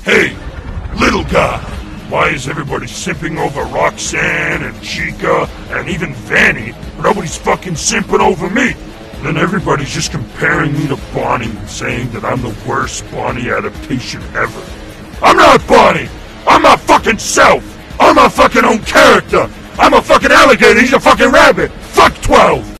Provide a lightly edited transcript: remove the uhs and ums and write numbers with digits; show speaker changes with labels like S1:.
S1: Hey, little guy, why is everybody simping over Roxanne and Chica and even Vanny, but nobody's fucking simping over me? Then everybody's just comparing me to Bonnie and saying that I'm the worst Bonnie adaptation ever. I'm not Bonnie! I'm my fucking self! I'm my fucking own character! I'm a fucking alligator, he's a fucking rabbit! Fuck 12!